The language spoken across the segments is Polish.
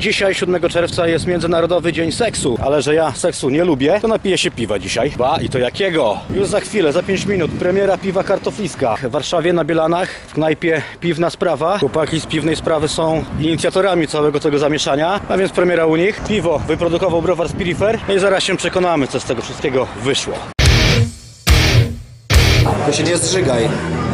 Dzisiaj, 7 czerwca, jest Międzynarodowy Dzień Seksu, ale że ja seksu nie lubię, to napiję się piwa dzisiaj. Ba, i to jakiego? Już za chwilę, za 5 minut, premiera piwa Kartofliska w Warszawie na Bielanach, w knajpie Piwna Sprawa. Chłopaki z Piwnej Sprawy są inicjatorami całego tego zamieszania, a więc premiera u nich. Piwo wyprodukował browar Spirifer, no i zaraz się przekonamy, co z tego wszystkiego wyszło. To się nie zżygaj.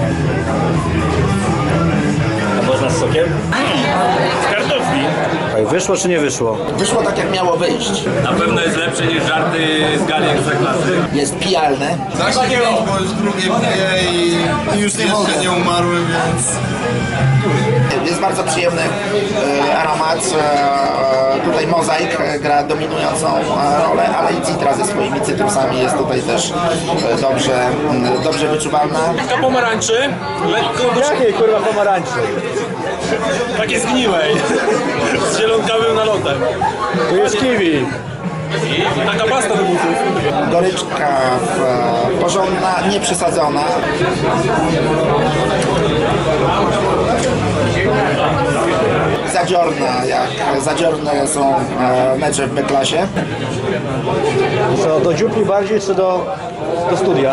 A można z sokiem? Z kartofli. Wyszło czy nie wyszło? Wyszło tak, jak miało wyjść. Na pewno jest lepsze niż żarty z gali Ekstraklasy. Jest pijalne. Znacznie nie, bo już drugie piję i już jeszcze nie umarłem, więc... Jest bardzo przyjemny aromat. Tutaj mozaik gra dominującą rolę, ale i citra ze swoimi cytrusami jest tutaj też dobrze wyczuwalna. Ta pomarańczy, lekko Jakiej kurwa pomarańczy? takie zgniłej, z zielonkawym nalotem. Tu jest kiwi. Taka pasta do butów. Goryczka porządna, nieprzesadzona. Zadziorna, jak zadziorne są mecze w B-klasie. Co, do dziupli bardziej, czy do studia?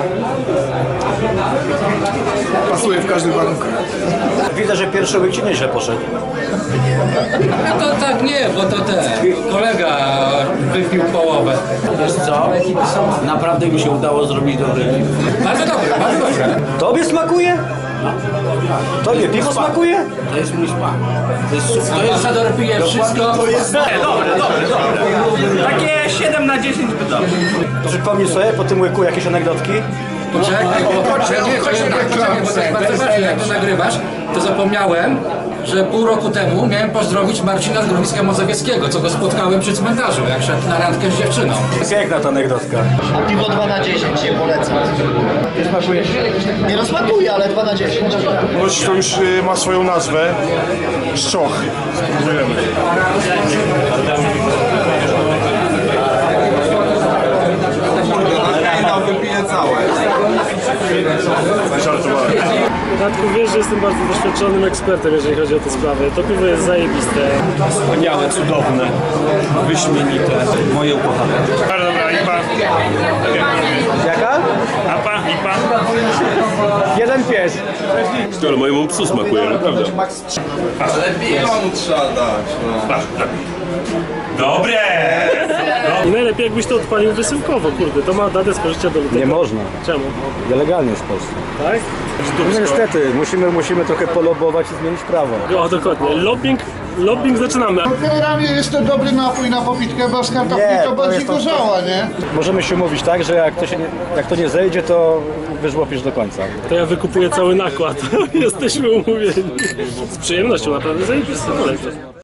Pasuje w każdym warunku. Widzę, że pierwszy łyk ci nieźle poszedł. No to tak nie, bo to kolega wypił połowę. Wiesz co? Naprawdę mi się udało zrobić dobry piwo. Bardzo dobre, bardzo dobre. Tobie smakuje? Tobie piwo smakuje? To jest mój smak. To jest super. Ambasador pije wszystko. To jest Dobre. Takie 7 na 10 by dał. Przypomnij sobie po tym łyku jakieś anegdotki? Poczekaj, bo to jest bardzo ważne, jak to nagrywasz, to zapomniałem, że pół roku temu miałem pozdrowić Marcina z Grodziska Mazowieckiego, co go spotkałem przy cmentarzu, jak szedł na randkę z dziewczyną. Piękna ta anegdotka. Piwo 2 na 10 się polecam. Nie smakuje? Nie rozsmakuje, ale 2 na 10. Choć to już ma swoją nazwę. Szczoch. Spróbujemy. Wypiję całe. Żartowałem. Radku, wiesz, że jestem bardzo doświadczonym ekspertem, jeżeli chodzi o te sprawy. To piwo jest zajebiste. Wspaniałe, cudowne, wyśmienite, moje ukochane. Bardzo dobra, IPA. Jaka? APA, IPA. Jeden pies. Ale mojemu psu smakuje, naprawdę. Lepiej mu trzeba dać. Dobre! I najlepiej jakbyś to odpalił wysyłkowo, kurde, to ma datę spożycia do lutego. Nie można. Czemu? Nielegalnie jest w Polsce. Tak? No niestety, musimy trochę polobować i zmienić prawo. O, dokładnie. Lobbying zaczynamy. Generalnie jest to dobry napój na popitkę, bo z kartofli Nie, to to bardziej jest to- gorzała, nie? Możemy się mówić tak, że jak to nie zejdzie, to wyżłopisz do końca. To ja wykupuję cały nakład. Jesteśmy umówieni. Z przyjemnością, naprawdę zajebiste.